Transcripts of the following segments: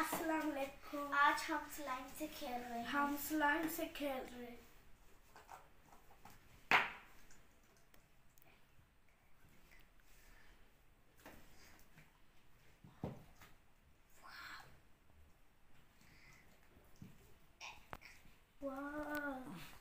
अस्सलाम वालेकुम। आज हम स्लाइम से खेल रहे हैं। हम स्लाइम से खेल रहे हैं। वाह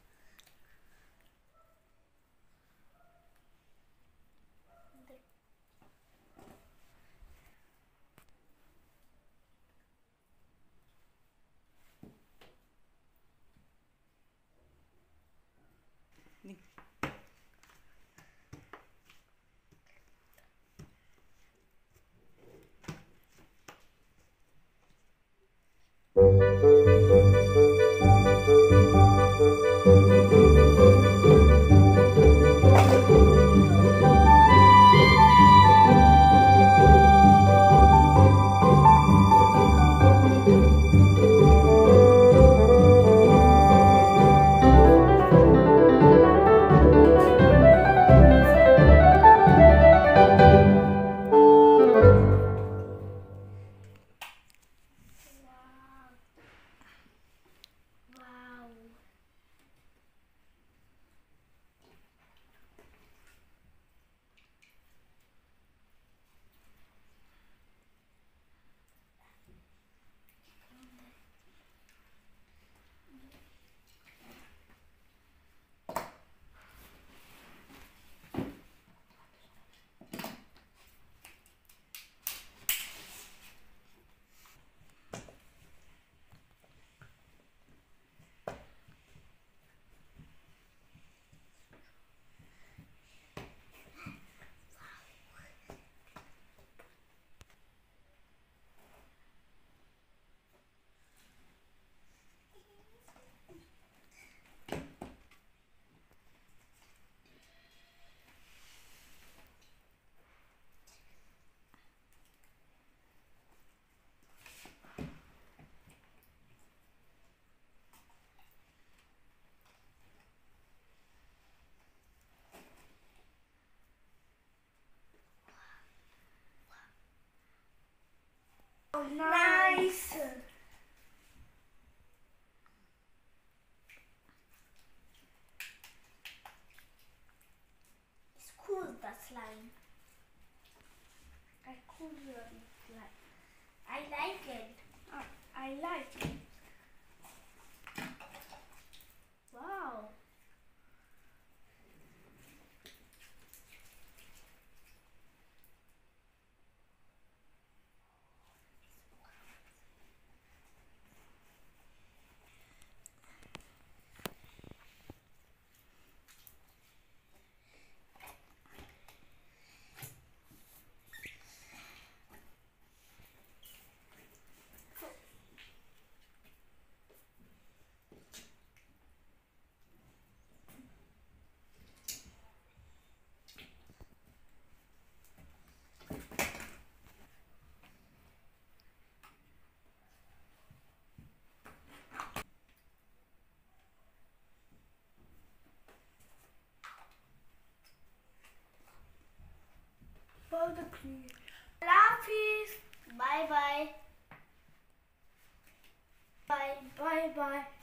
nice. It's cool, the slime. I cool really like. I like it. I like it. Wow. Love you. Bye bye. Bye. Bye bye.